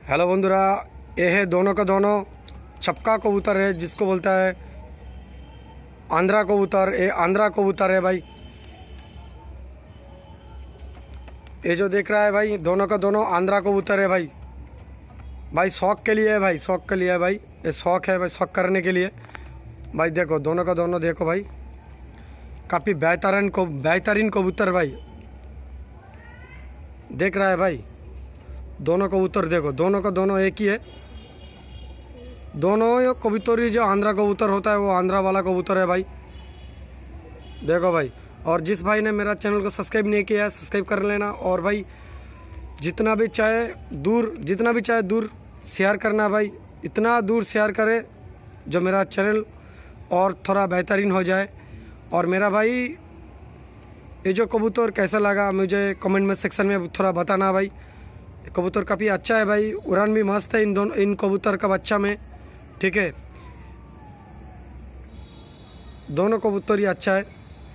Hello बंधुरा, ये है दोनों का दोनों छपका कबूतर है, जिसको बोलता है आंध्रा कबूतर। ये आंध्रा कबूतर है भाई। ये जो देख रहा है भाई, दोनों का दोनों आंध्रा कबूतर है भाई। भाई शौक के लिए है भाई, शौक के लिए है भाई। ये शौक है भाई, शौक करने के लिए भाई। देखो दोनों का दोनों, देखो भाई, काफ़ी बेहतरीन कबूतर भाई। देख रहा है भाई, दोनों कबूतर देखो, दोनों का दोनों एक ही है। दोनों ये कबूतर ही, जो आंध्रा कबूतर होता है वो आंध्रा वाला कबूतर है भाई। देखो भाई, और जिस भाई ने मेरा चैनल को सब्सक्राइब नहीं किया है, सब्सक्राइब कर लेना। और भाई जितना भी चाहे दूर शेयर करना भाई। इतना दूर शेयर करे जो मेरा चैनल और थोड़ा बेहतरीन हो जाए। और मेरा भाई ये जो कबूतर कैसा लगा मुझे कमेंट में सेक्शन में थोड़ा बताना भाई। कबूतर काफ़ी अच्छा है भाई, उड़ान भी मस्त है इन कबूतर का बच्चा में। ठीक है, दोनों कबूतर ही अच्छा है।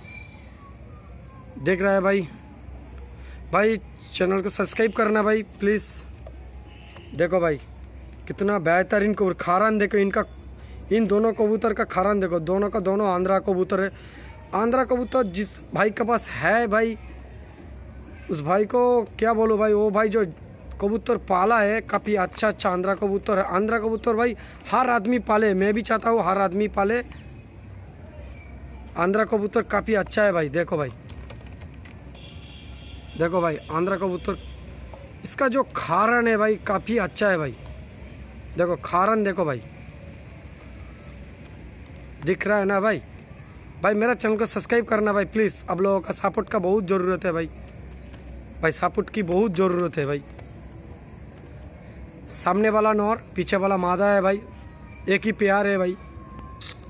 देख रहा है भाई, भाई चैनल को सब्सक्राइब करना भाई प्लीज़। देखो भाई कितना बेहतरीन कबूतर, खारान देखो इनका, इन दोनों कबूतर का खारान देखो। दोनों का दोनों आंध्रा कबूतर है। आंध्रा कबूतर जिस भाई के पास है भाई, उस भाई को क्या बोलो भाई। वो भाई जो कबूतर पाला है, काफ़ी अच्छा आंध्रा कबूतर है। आंध्रा कबूतर भाई हर आदमी पाले, मैं भी चाहता हूँ हर आदमी पाले। आंध्रा कबूतर काफ़ी अच्छा है भाई। देखो भाई, देखो भाई आंध्रा कबूतर, इसका जो खारन है भाई काफ़ी अच्छा है भाई। देखो खारन देखो भाई, दिख रहा है ना भाई। भाई मेरा चैनल को सब्सक्राइब करना भाई प्लीज़। अब लोगों का सपोर्ट का बहुत ज़रूरत है भाई। भाई सपोर्ट की बहुत ज़रूरत है भाई। सामने वाला नौर, पीछे वाला मादा है भाई, एक ही प्यार है भाई।